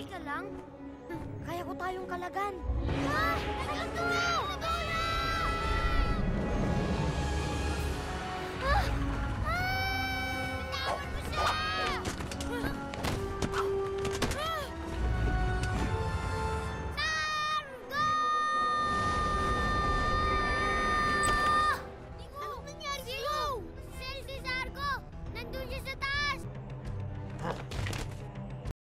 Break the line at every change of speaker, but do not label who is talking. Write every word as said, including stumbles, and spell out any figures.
ka lang. Kaya ko tayong kalagan. Ah! Talaga!